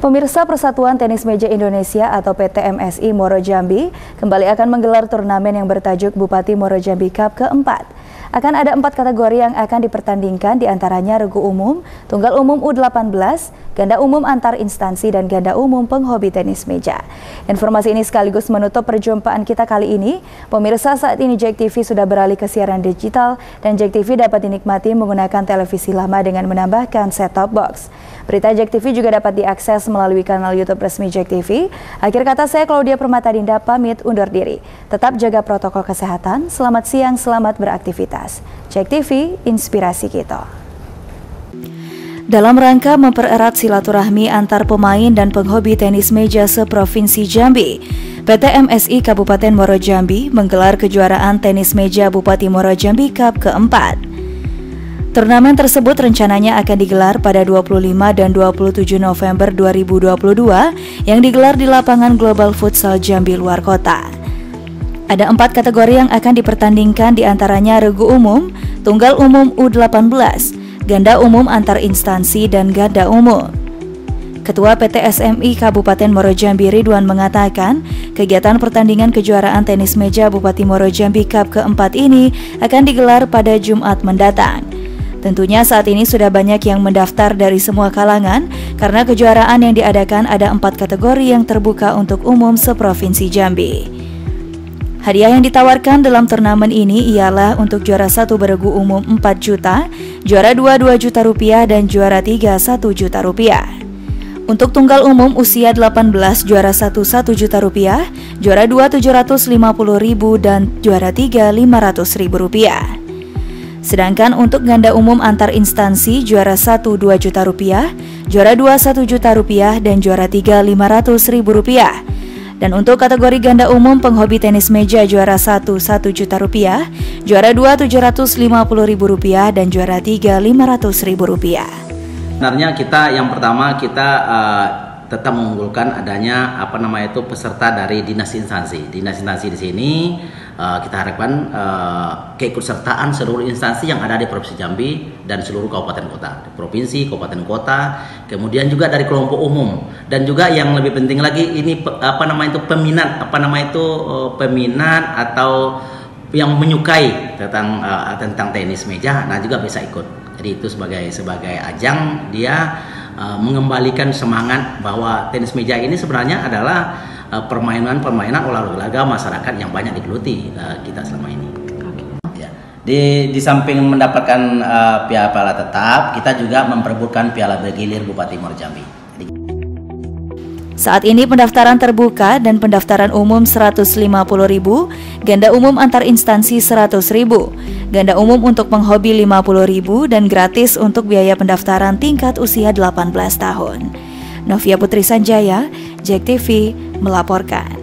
Pemirsa, Persatuan Tenis Meja Indonesia atau PTMSI Muaro Jambi kembali akan menggelar turnamen yang bertajuk Bupati Muaro Jambi Cup keempat. Akan ada 4 kategori yang akan dipertandingkan, diantaranya regu umum, tunggal umum U18, ganda umum antar instansi, dan ganda umum penghobi tenis meja. Informasi ini sekaligus menutup perjumpaan kita kali ini. Pemirsa, saat ini JEK TV sudah beralih ke siaran digital dan JEK TV dapat dinikmati menggunakan televisi lama dengan menambahkan set-top box. Berita JEK TV juga dapat diakses melalui kanal YouTube resmi JEK TV. Akhir kata, saya Claudia Permatadinda pamit undur diri. Tetap jaga protokol kesehatan. Selamat siang, selamat beraktivitas. JEK TV, inspirasi kita. Dalam rangka mempererat silaturahmi antar pemain dan penghobi tenis meja seprovinsi Jambi, PTMSI Kabupaten Muaro Jambi menggelar kejuaraan tenis meja Bupati Muaro Jambi Cup keempat. Turnamen tersebut rencananya akan digelar pada 25 dan 27 November 2022 yang digelar di lapangan Global Futsal Jambi luar kota. Ada 4 kategori yang akan dipertandingkan, diantaranya regu umum, tunggal umum U18, ganda umum antar instansi, dan ganda umum. Ketua PTSMI Kabupaten Muaro Jambi Ridwan mengatakan, kegiatan pertandingan kejuaraan tenis meja Bupati Muaro Jambi Cup keempat ini akan digelar pada Jumat mendatang. Tentunya saat ini sudah banyak yang mendaftar dari semua kalangan karena kejuaraan yang diadakan ada 4 kategori yang terbuka untuk umum seprovinsi Jambi. Hadiah yang ditawarkan dalam turnamen ini ialah untuk juara 1 beregu umum 4 juta, juara 2 2 juta rupiah, dan juara 3 1 juta rupiah. Untuk tunggal umum usia 18 juara 1 1 juta rupiah, juara 2 750.000, dan juara 3 500.000 rupiah. Sedangkan untuk ganda umum antar instansi juara 1 2 juta rupiah, juara 2 1 juta rupiah, dan juara 3 500.000 rupiah. Dan untuk kategori ganda umum penghobi tenis meja juara 1 1 juta rupiah, juara 2 750.000 rupiah, dan juara 3 500.000 rupiah. Sebenarnya yang pertama kita tetap mengunggulkan adanya peserta dari dinas instansi. Dinas instansi di sini kita harapkan keikutsertaan seluruh instansi yang ada di Provinsi Jambi dan seluruh kabupaten kota, provinsi, kabupaten kota, kemudian juga dari kelompok umum, dan juga yang lebih penting lagi ini peminat atau yang menyukai tentang tenis meja, nah juga bisa ikut. Jadi itu sebagai ajang dia mengembalikan semangat bahwa tenis meja ini sebenarnya adalah permainan olahraga masyarakat yang banyak digeluti kita selama ini. Ya. Di samping mendapatkan piala tetap, kita juga memperebutkan piala bergilir Bupati Muaro Jambi. Saat ini pendaftaran terbuka dan pendaftaran umum 150.000, ganda umum antar instansi 100.000, ganda umum untuk penghobi 50.000, dan gratis untuk biaya pendaftaran tingkat usia 18 tahun. Novia Putri Sanjaya, JEK TV melaporkan.